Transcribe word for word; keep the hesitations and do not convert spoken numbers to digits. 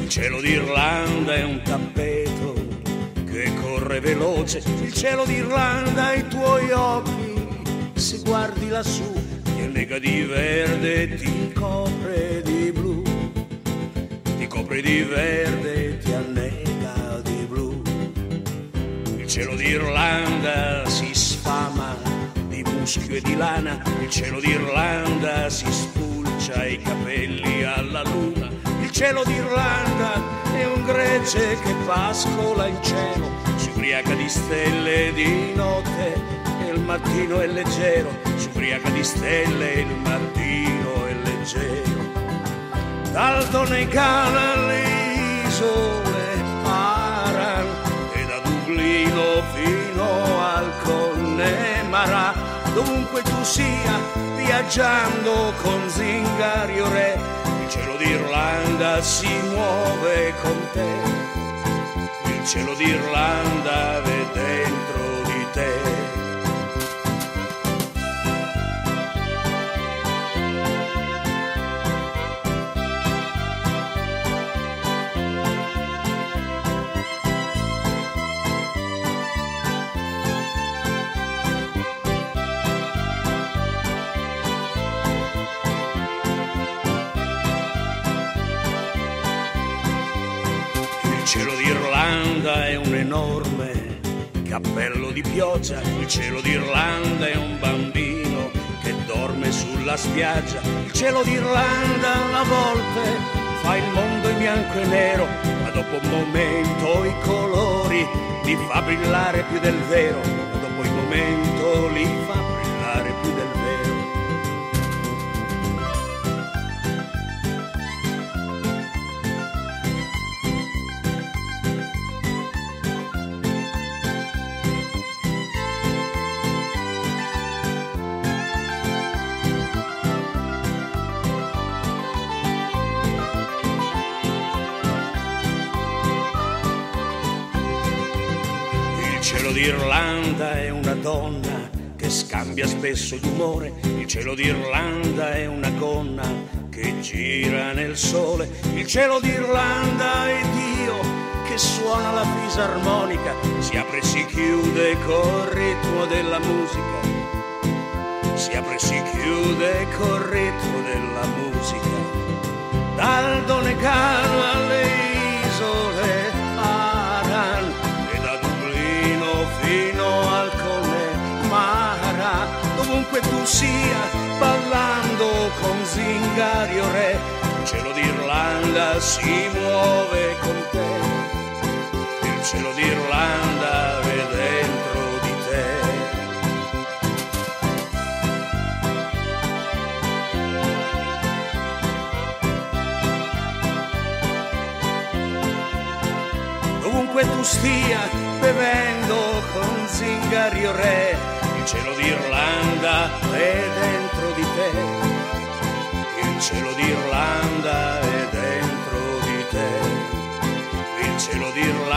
Il cielo d'Irlanda è un tappeto che corre veloce, il cielo d'Irlanda ai tuoi occhi, se guardi lassù, ti annega di verde e ti copre di blu, ti copre di verde e ti annega di blu. Il cielo d'Irlanda si sfama di muschio e di lana, il cielo d'Irlanda si spulcia i capelli alla luna. Il cielo d'Irlanda è un gregge che pascola in cielo, si ubriaca di stelle di notte e il mattino è leggero, si ubriaca di stelle e il mattino è leggero. Dal Donegal alle isole Aran e da Dublino fino al Connemara, dovunque tu sia viaggiando con Zingario Re, il cielo d'Irlanda si muove con te, il cielo d'Irlanda è dentro di te. Il cielo d'Irlanda è un enorme cappello di pioggia, il cielo d'Irlanda è un bambino che dorme sulla spiaggia, il cielo d'Irlanda a volte fa il mondo in bianco e nero, ma dopo un momento i colori li fa brillare più del vero, ma dopo un momento li fa brillare più del vero. Il cielo d'Irlanda è una donna che scambia spesso d'umore, il cielo d'Irlanda è una gonna che gira nel sole, il cielo d'Irlanda è Dio che suona la fisarmonica, si apre e si chiude col ritmo della musica, si apre e si chiude col ritmo della musica. Dal Donegal alle isole Aran e da Dublino fino al Connemara, dovunque tu sia ballando con Zingario Re, il cielo d'Irlanda si muove con te, il cielo d'Irlanda è dentro di te. Dovunque tu stia bevendo con Zingario Re, il cielo d'Irlanda è dentro di te, il cielo d'Irlanda è dentro di te, il cielo d'Irlanda